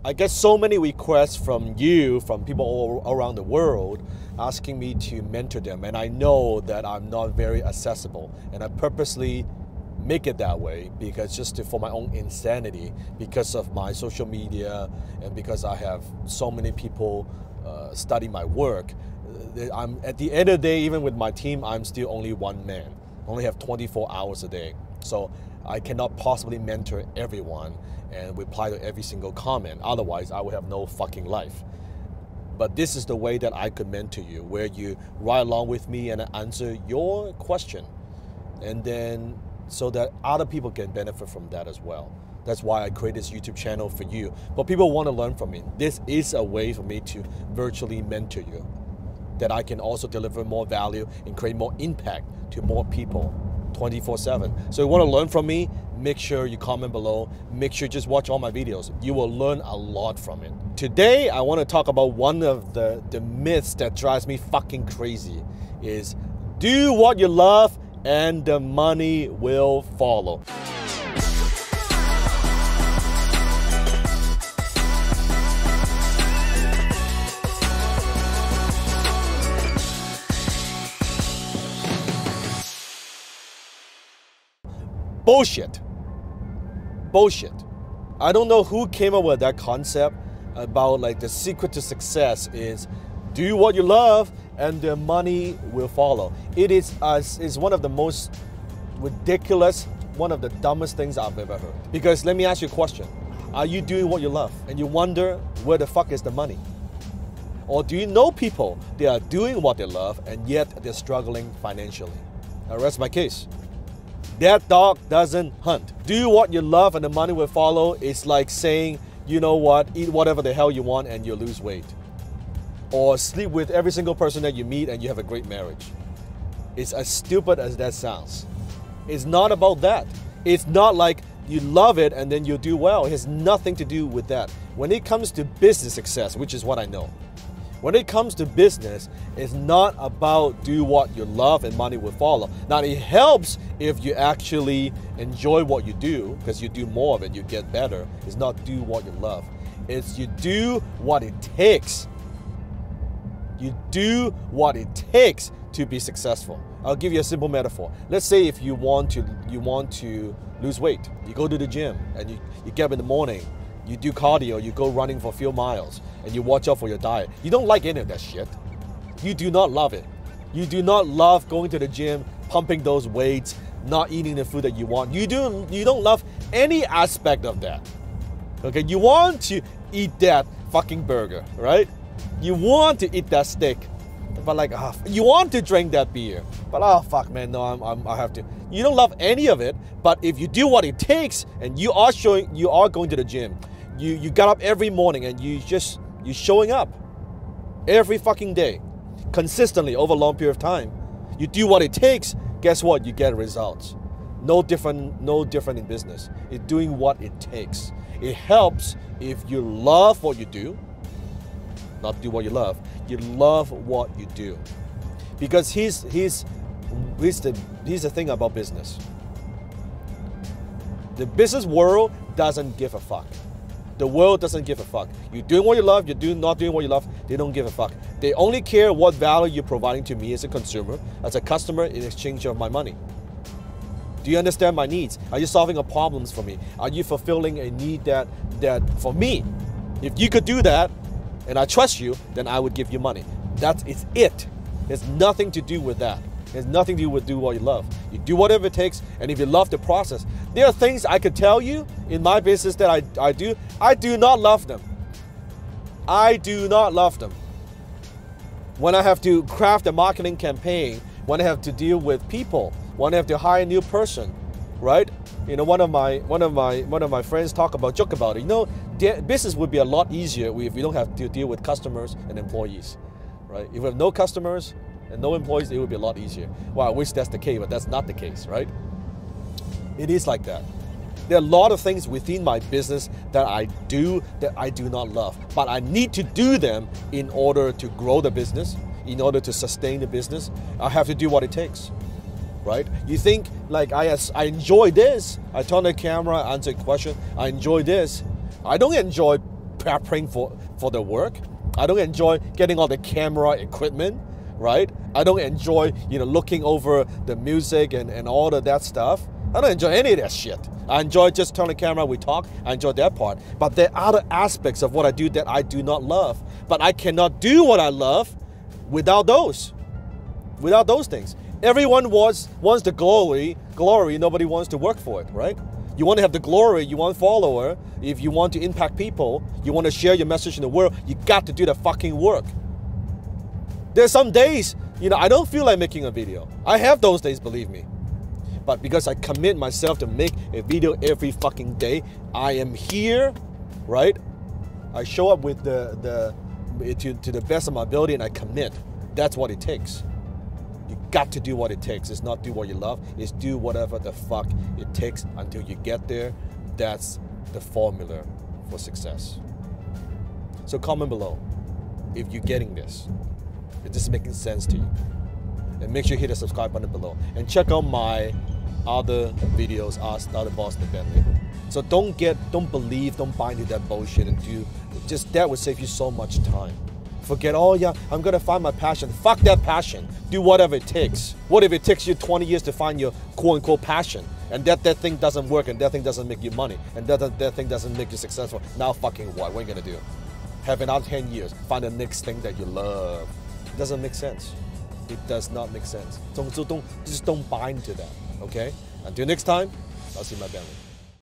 I get so many requests from you, from people all around the world, asking me to mentor them. And I know that I'm not very accessible. And I purposely make it that way because for my own insanity, because of my social media and because I have so many people study my work. I'm at the end of the day, even with my team, I'm still only one man. I only have 24 hours a day. So I cannot possibly mentor everyone and reply to every single comment. Otherwise, I would have no fucking life. But this is the way that I could mentor you, where you ride along with me and answer your question. And then so that other people can benefit from that as well. That's why I create this YouTube channel for you. But people want to learn from me. This is a way for me to virtually mentor you, that I can also deliver more value and create more impact to more people 24/7. So you want to learn from me, make sure you comment below. Make sure you just watch all my videos. You will learn a lot from it. Today, I want to talk about one of the myths that drives me fucking crazy is do what you love and the money will follow. Bullshit. Bullshit. I don't know who came up with that concept about like the secret to success is do what you love and the money will follow. It is one of the most ridiculous, one of the dumbest things I've ever heard. Because let me ask you a question. Are you doing what you love and you wonder where the fuck is the money? Or do you know people that are doing what they love and yet they're struggling financially? I rest my case. That dog doesn't hunt. Do what you love and the money will follow. It's like saying, you know what, eat whatever the hell you want and you'll lose weight. Or sleep with every single person that you meet and you have a great marriage. It's as stupid as that sounds. It's not about that. It's not like you love it and then you'll do well. It has nothing to do with that. When it comes to business success, which is what I know, when it comes to business, it's not about do what you love and money will follow. Now, it helps if you actually enjoy what you do, because you do more of it, you get better. It's not do what you love. It's you do what it takes. You do what it takes to be successful. I'll give you a simple metaphor. Let's say if you want to lose weight, you go to the gym and you get up in the morning, you do cardio, you go running for a few miles, and you watch out for your diet. You don't like any of that shit. You do not love it. You do not love going to the gym, pumping those weights, not eating the food that you want. You don't love any aspect of that. Okay, you want to eat that fucking burger, right? You want to eat that steak, but like, you want to drink that beer, but oh fuck man, no, I have to. You don't love any of it, but if you do what it takes and you are going to the gym, you got up every morning and you're showing up every fucking day, consistently over a long period of time. You do what it takes, guess what? You get results. No different in business. It's doing what it takes. It helps if you love what you do, not do what you love. You love what you do. Because here's the thing about business. The business world doesn't give a fuck. The world doesn't give a fuck. You're doing what you love, you're not doing what you love, they don't give a fuck. They only care what value you're providing to me as a consumer, as a customer in exchange of my money. Do you understand my needs? Are you solving a problems for me? Are you fulfilling a need that for me? If you could do that, and I trust you, then I would give you money. It's it. There's nothing to do with that. There's nothing to do with do what you love. You do whatever it takes, and if you love the process. There are things I could tell you in my business that I do not love them. I do not love them. When I have to craft a marketing campaign, when I have to deal with people, when I have to hire a new person, right? You know, one of my friends joke about it. You know, business would be a lot easier if we don't have to deal with customers and employees, right? If we have no customers and no employees, it would be a lot easier. Well, I wish that's the case, but that's not the case, right? It is like that. There are a lot of things within my business that I do not love, but I need to do them in order to grow the business, in order to sustain the business. I have to do what it takes, right? You think like I enjoy this. I turn the camera, answer a question. I enjoy this. I don't enjoy preparing for the work. I don't enjoy getting all the camera equipment, right? I don't enjoy, looking over the music and all of that stuff. I don't enjoy any of that shit. I enjoy just turning the camera, we talk. I enjoy that part. But there are other aspects of what I do that I do not love. But I cannot do what I love without those. Without those things. Everyone wants the glory. Nobody wants to work for it, right? You want to have the glory, you want follower. If you want to impact people, you want to share your message in the world, you got to do the fucking work. There's some days, I don't feel like making a video. I have those days, believe me. But because I commit myself to make a video every fucking day, I am here, right? I show up with to the best of my ability and I commit. That's what it takes. You got to do what it takes. It's not do what you love. It's do whatever the fuck it takes until you get there. That's the formula for success. So comment below if you're getting this. If this is making sense to you. And make sure you hit the subscribe button below. And check out my other videos, Ask the Other Boss in the Bentley. So don't believe, don't buy into that bullshit and that would save you so much time. Forget, oh yeah, I'm gonna find my passion. Fuck that passion. Do whatever it takes. What if it takes you 20 years to find your quote-unquote passion? And that thing doesn't work and that thing doesn't make you money and that thing doesn't make you successful. Now fucking what? What are you gonna do? Have another 10 years, find the next thing that you love. It doesn't make sense. It does not make sense. So just don't buy into that, okay? Until next time, I'll see you in my Bentley.